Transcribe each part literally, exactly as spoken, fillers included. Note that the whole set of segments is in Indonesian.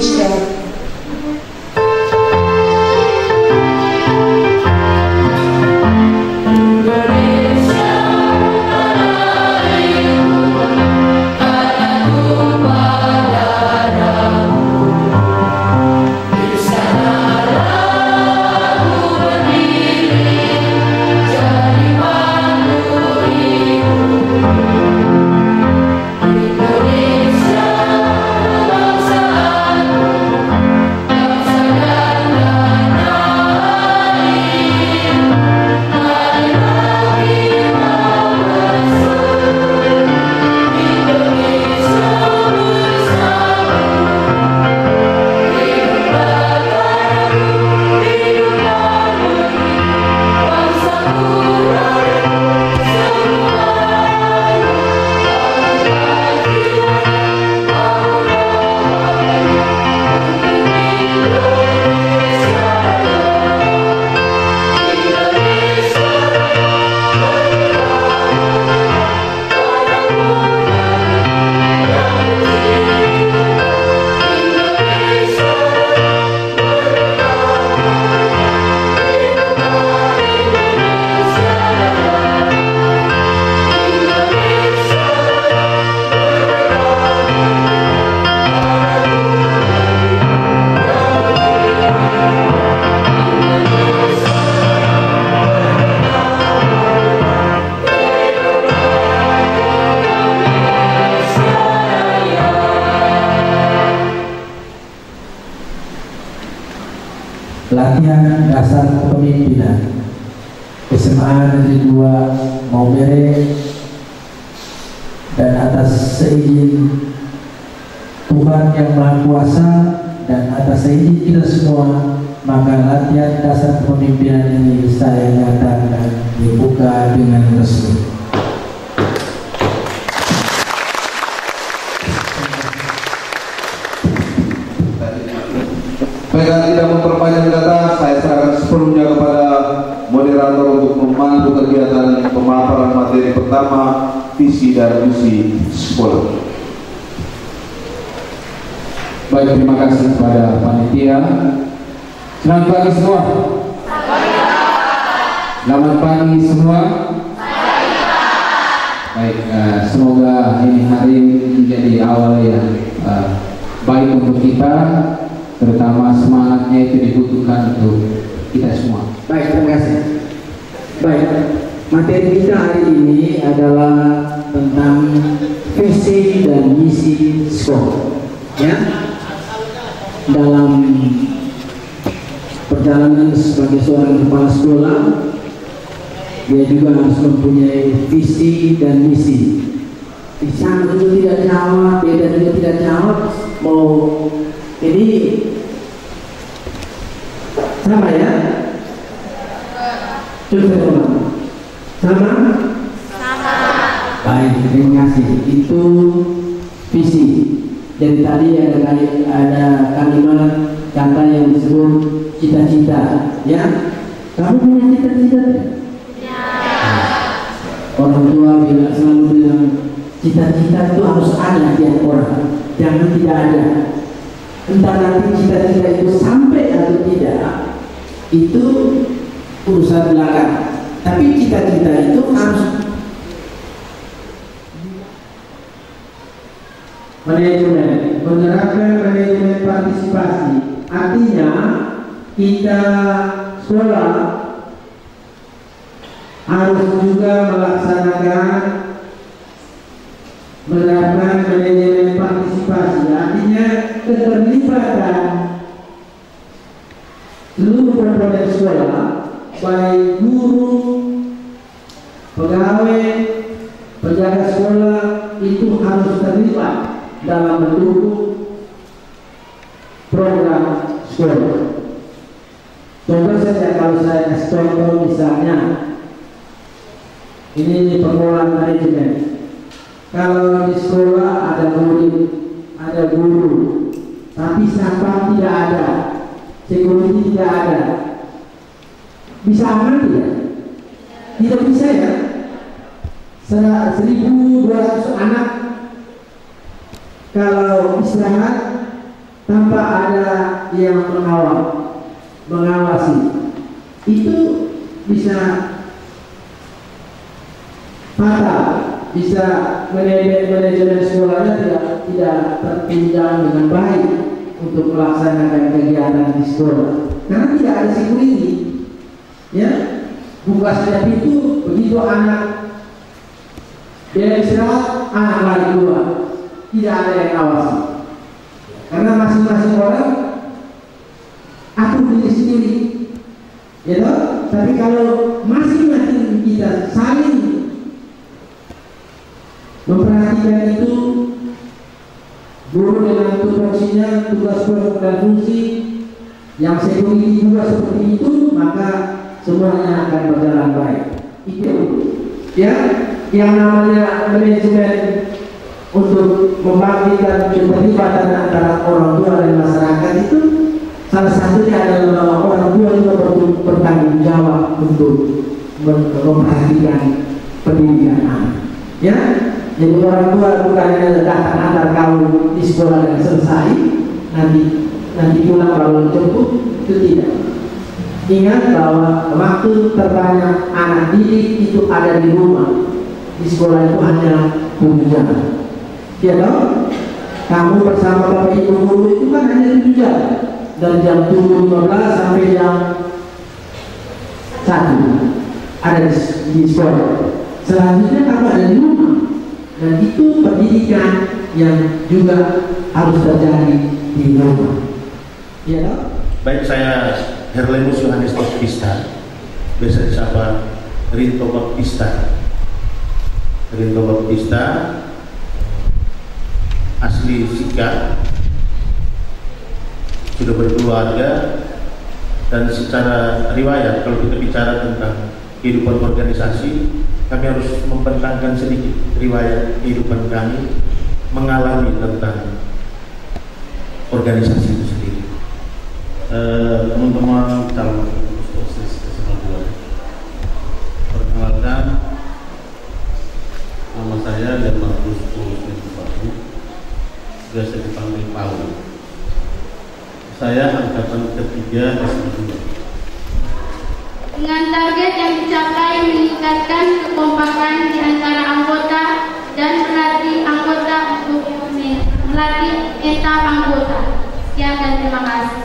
Indonesia. Latihan dasar kepemimpinan S M A Negeri dua Maumere, dan atas seizin Tuhan Yang Maha Kuasa dan atas seizin kita semua, maka latihan dasar kepemimpinan ini saya nyatakan dibuka dengan resmi. Baiklah, tidak memperpanjang kata, saya serahkan sepenuhnya kepada moderator untuk memandu kegiatan pemaparan materi pertama, visi dan misi sekolah. Baik, terima kasih kepada panitia. Selamat pagi semua. Selamat pagi semua. Baik, uh, semoga ini hari menjadi awal yang uh, baik untuk kita, terutama semangatnya itu dibutuhkan untuk kita semua. Baik, terima kasih. Baik, materi kita hari ini adalah tentang visi dan misi sekolah. Ya, dalam perjalanan sebagai seorang kepala sekolah, dia juga harus mempunyai visi dan misi. Di sana itu tidak jawab, beda juga tidak jawab. Mau ini sama ya? Coba sama? Sama. Baik, terima kasih. Itu visi. Jadi tadi ada ada kalimat kata yang disebut cita-cita, ya? Kamu punya cita-cita? Ya. Orang tua bila selalu bilang cita-cita itu harus ada tiap orang, jangan tidak ada. Entah nanti cita-cita itu sampai atau tidak, itu urusan belakang. Tapi cita-cita itu harus manajemen, menerapkan manajemen partisipasi. Artinya kita sekolah harus juga melaksanakan menerapkan manajemen partisipasi. Artinya keterlibatan seluruh komponen sekolah, baik guru, pegawai, penjaga sekolah, itu harus terlibat dalam mendukung program sekolah. Contoh saja, kalau saya kasih contoh misalnya, ini pengelolaan manajemen. Kalau di sekolah ada murid, ada guru, tapi satpam tidak ada, security tidak ada, bisa aman tidak? Tidak bisa ya. seribu dua ratus anak kalau istirahat tanpa yang mengawal, mengawasi, itu bisa fatal, bisa manajemen sekolahnya tidak tidak tertunjang dengan baik untuk melaksanakan kegiatan di sekolah karena tidak ada security, ya. Buka saja pintu, begitu anak dia istirahat, anak lari keluar, tidak ada yang awasi karena masing-masing orang atur diri sendiri, ya toh? Tapi kalau masing-masing kita saling memperhatikan itu, guru dengan tupoksinya, tugas pokok dan fungsi, yang security juga seperti itu, maka semuanya akan berjalan baik. Itu ya, yang namanya manajemen untuk membangkitkan keterlibatan antara orang tua dan masyarakat itu salah satunya adalah orang tua juga bertanggung jawab untuk memperhatikan pendidikan anak. Ya, jadi orang tua bukan hanya datang antar kamu di sekolah dan selesai, nanti nanti pulang baru jemput, itu tidak. Ingat bahwa waktu terbanyak anak didik itu ada di rumah, di sekolah itu hanya tujuh jam. Ya toh? Kamu bersama bapak ibu guru itu kan hanya tujuh jam, dari jam tujuh lima belas sampai jam satu ada di, di sekolah. Selanjutnya kamu ada di rumah. Dan itu pendidikan yang juga harus terjadi di rumah. Ya, baik, saya Herlenus Yohanes Baptista, biasa disapa Rinto Baptista. Rinto Baptista asli Sika, sudah berkeluarga, dan secara riwayat kalau kita bicara tentang kehidupan organisasi, kami harus membentangkan sedikit riwayat kehidupan kami mengalami tentang organisasi itu sendiri. Teman-teman calon OSIS ke sembilan belas, perkenalkan, nama saya Markus Paulus Batu, biasa dipanggil Paul. Saya angkatan ketiga S dua. Dengan target yang dicapai meningkatkan kekompakan di antara anggota dan melatih anggota untuk melatih etap anggota. Sekian dan terima kasih.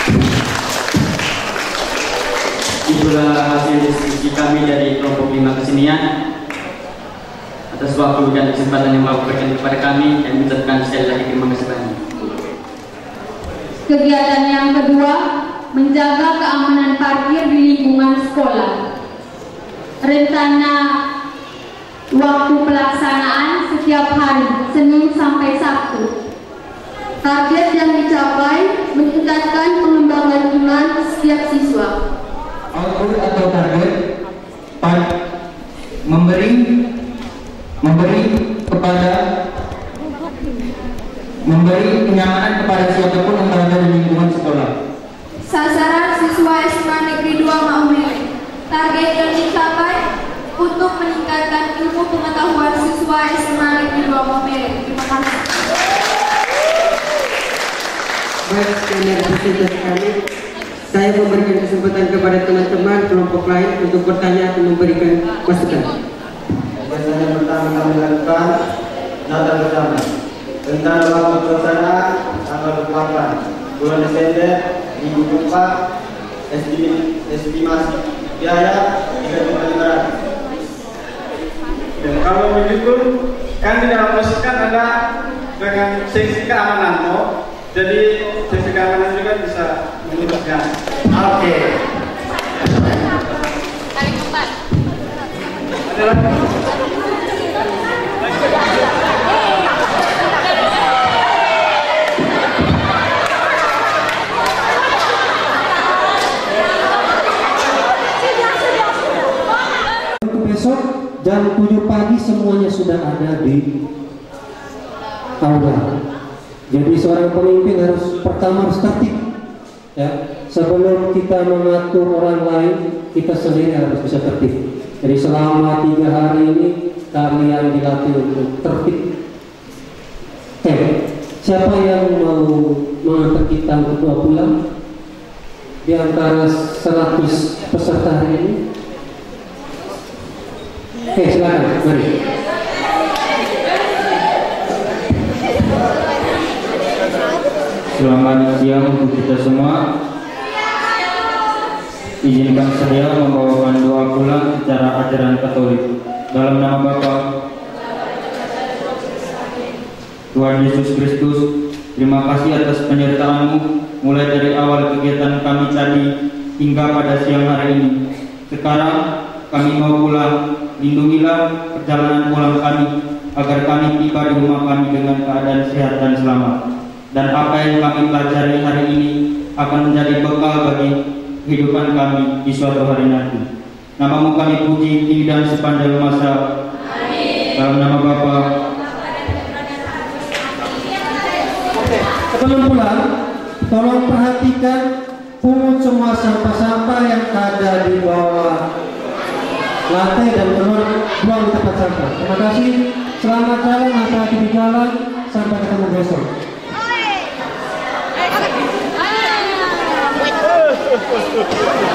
Itulah hasil diskusi kami dari kelompok lima kesenian. Atas waktu dan kesempatan yang mau berikan kepada kami, dan mengucapkan sekali lagi terima kasih banyak. Kegiatan yang kedua, menjaga keamanan parkir di lingkungan sekolah. Rencana waktu pelaksanaan setiap hari, Senin sampai Sabtu. Target yang dicapai meningkatkan pengembangan iman setiap siswa. Output atau target memberi memberi kepada memberi kenyamanan kepada siapapun yang berada di lingkungan sekolah. Sasaran siswa S M A Negeri dua Maumere. Target yang dicapai untuk meningkatkan ilmu pengetahuan siswa S M A Negeri dua Maumere. Terima kasih. Baik, sekian presentasi kami. Saya memberikan kesempatan kepada teman-teman kelompok lain untuk bertanya atau memberikan masukan. Biasanya pertama kami lakukan nada bersama. Tentang waktu pelaksanaan tanggal dua puluh delapan bulan Desember minggu keempat, estimasi biaya tiga juta lima ratus. Dan kalau begitu kan di dalam masukan ada dengan seksi keamanan, oh. Jadi seksi keamanan juga bisa menuliskan. Oke. Kali keempat. Ada lagi? Besok jam tujuh pagi semuanya sudah ada di aula. Jadi seorang pemimpin harus pertama harus tertib, ya. Sebelum kita mengatur orang lain, kita sendiri harus bisa tertib. Jadi selama tiga hari ini kalian dilatih untuk tertib. Eh, siapa yang mau mengantar kita untuk bawa pulang di antara seratus peserta hari ini? Oke, silakan, mari. Selamat siang untuk kita semua. Izinkan saya membawakan doa pulang secara ajaran Katolik. Dalam nama Bapa, Tuhan Yesus Kristus, terima kasih atas penyertaan-Mu mulai dari awal kegiatan kami tadi hingga pada siang hari ini. Sekarang kami mau pulang. Lindungilah perjalanan pulang kami agar kami tiba di rumah kami dengan keadaan sehat dan selamat. Dan apa yang kami pelajari hari ini akan menjadi bekal bagi kehidupan kami di suatu hari nanti. Nama-Mu kami puji kini dan sepanjang masa. Amin. Dalam nama Bapa. Sebelum pulang, tolong perhatikan pungut semua sampah-sampah yang ada di bawah lantai dan keluar buang di tempat sampah. Terima kasih. Selamat jalan, hati-hati di jalan. Sampai ketemu besok. Thank you.